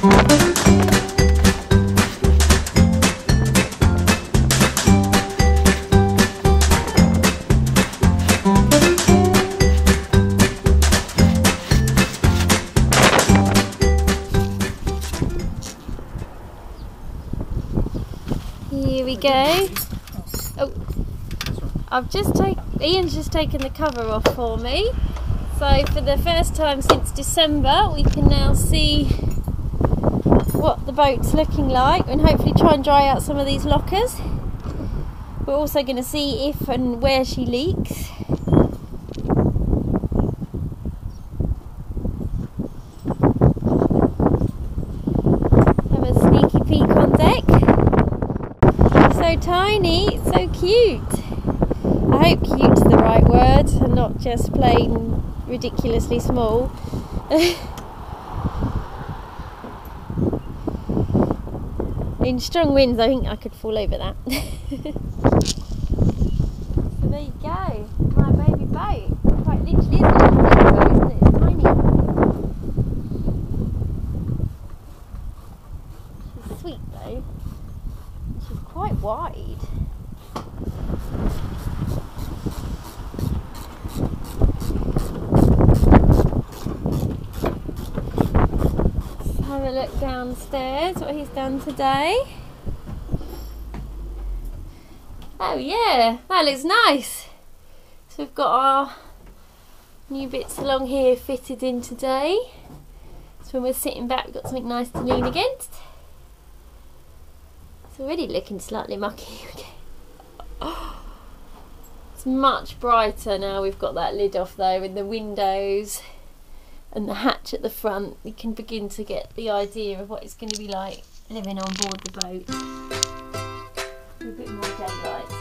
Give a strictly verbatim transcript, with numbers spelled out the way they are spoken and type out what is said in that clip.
Here we go. Oh, I've just taken, Ian's just taken the cover off for me. So for the first time since December, we can now see what the boat's looking like and hopefully try and dry out some of these lockers. We're also going to see if and where she leaks. Have a sneaky peek on deck. So tiny, so cute. I hope cute's the right word and not just plain ridiculously small. In strong winds I think I could fall over that. So there you go, my baby boat. Quite literally is a little baby boat, isn't it? It's tiny. She's sweet though. She's quite wide. Have a look downstairs, what he's done today. Oh yeah, that looks nice. So we've got our new bits along here fitted in today. So when we're sitting back, we've got something nice to lean against. It's already looking slightly mucky. Oh, it's much brighter now we've got that lid off though, with the windows and the hatch at the front. We can begin to get the idea of what it's going to be like living on board the boat with a bit more daylight.